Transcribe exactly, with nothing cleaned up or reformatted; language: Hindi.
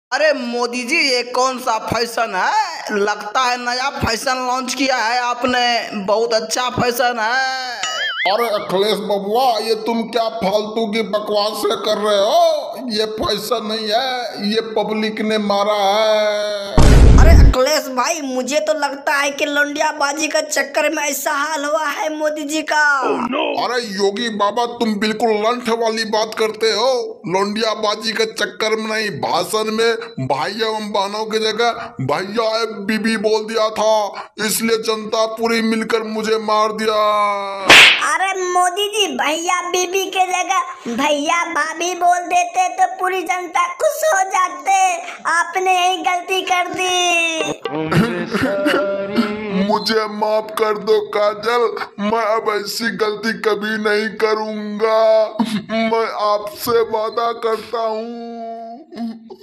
अरे मोदी जी, ये कौन सा फैशन है? लगता है नया फैशन लॉन्च किया है आपने। बहुत अच्छा फैशन है। अरे अखिलेश बबुआ, ये तुम क्या फालतू की बकवास कर रहे हो? ये फैशन नहीं है, ये पब्लिक ने मारा है। अरे अखिलेश भाई, मुझे तो लगता है कि लौंडियाबाजी का चक्कर में ऐसा हाल हुआ है मोदी जी का। oh, no. अरे योगी बाबा, तुम बिल्कुल लंठ वाली बात करते हो। लौंडियाबाजी के चक्कर में नहीं, भाषण में भाई एवं बहनों की जगह भैया एवं बीबी बोल दिया था, इसलिए जनता पूरी मिलकर मुझे मार दिया। अरे मोदी जी, भैया बीबी के जगह भैया भाभी बोल देते तो पूरी जनता खुश हो जाते। आपने यही गलती कर दी। मुझे माफ कर दो काजल, मैं अब ऐसी गलती कभी नहीं करूंगा। मैं आपसे वादा करता हूँ।